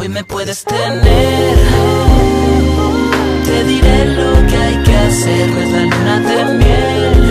Hoy me puedes tener, te diré lo que hay que hacer. No es la luna de miel,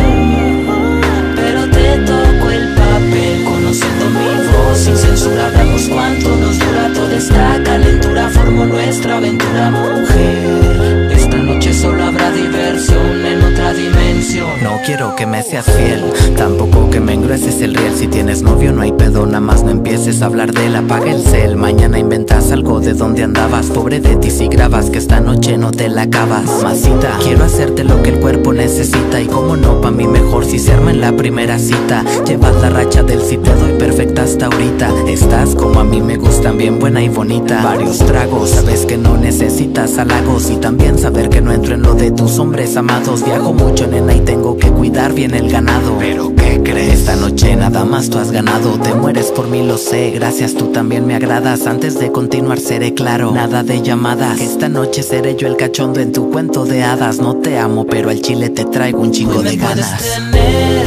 pero te toco el papel. Conociendo mi voz sin censura, hablamos cuánto nos dura toda esta calentura. Formo nuestra aventura, mujer. Esta noche solo habrá diversión en otra dimensión. No quiero que me seas fiel, tampoco que me engrueses el riel. Si tienes novio no hay pedo, nada más no empieces a hablar de él. Apaga el cel, mañana inventas algo de donde andabas. Pobre de ti si grabas, que esta noche no te la acabas. Mamacita, quiero hacerte lo que el cuerpo necesita. Y como no, pa' mí mejor si se arma en la primera cita. Llevas la racha del si te doy perfecta hasta ahorita. Estás como a mí me gustan, bien buena y bonita. Varios tragos, sabes que no necesitas halagos. Y también saber que no entro en lo de tus hombres amados. Viajo mucho, nena, y tengo que cuidar bien el ganado. Pero ¿qué crees? Esta noche nada más tú has ganado. Te mueres por mí, lo sé, gracias, tú también me agradas. Antes de continuar seré claro, nada de llamadas. Esta noche seré yo el cachondo en tu cuento de hadas. No te amo, pero al chile te traigo un chingo de ganas. Tener,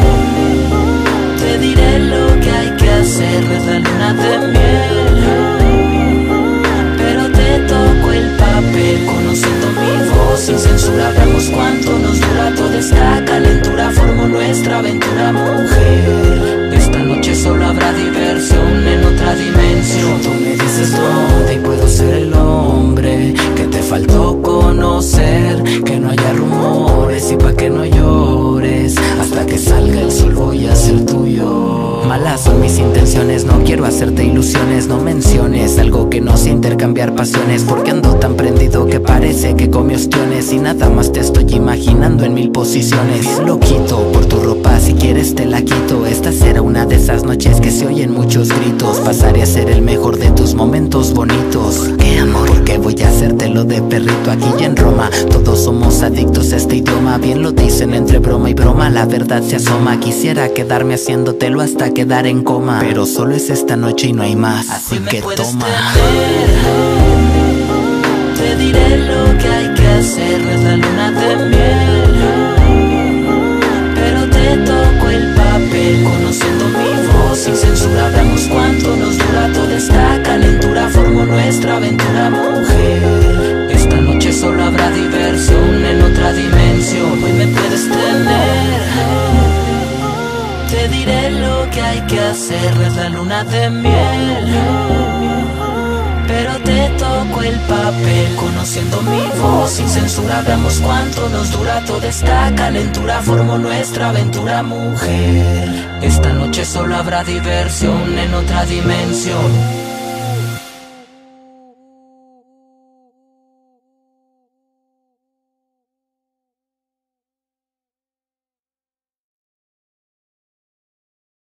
te diré lo que hay que hacer. No es la luna de miel, pero te toco el papel. Conociendo mi voz sin censura, hablamos cuánto nos dura toda esta calentura. Formo nuestra aventura, mujer. Esta noche solo habrá diversión en otra dimensión. Tú me dices dónde y puedo ser el hombre que te faltó conocer. Que no haya rumores y pa' que no llores. Hasta que salga el sol voy a ser tuyo. Malas son mis intenciones, no quiero hacerte ilusiones. No menciones algo que no sé intercambiar pasiones. Porque ando tan prendido que parece que come ostiones. Y nada más te estoy imaginando en mil posiciones. Bien loquito por tu ropa, si quieres te la quito. Esta será una de esas noches que se oyen muchos gritos. Pasaré a ser el mejor de tus momentos bonitos. ¿Qué amor? Porque voy a hacértelo de perrito aquí y en Roma. Todos somos adictos a este idioma. Bien lo dicen entre broma y broma, la verdad se asoma. Quisiera quedarme haciéndotelo hasta quedar en coma, pero solo es esta noche y no hay más, así que toma. Te diré lo que hay que hacer. No es la luna de miel, pero te toco el papel. Conociendo mi voz sin censura, hablamos cuánto nos dura toda esta calentura. Formo nuestra aventura, mujer. Esta noche solo habrá diversión en otra dimensión. Hoy me puedes tener, te diré lo que hay que hacer. No es la luna de miel, pero te toco el papel. Conociendo mi voz sin censura, hablamos cuánto nos dura toda esta calentura. Formo nuestra aventura, mujer. Esta noche solo habrá diversión en otra dimensión.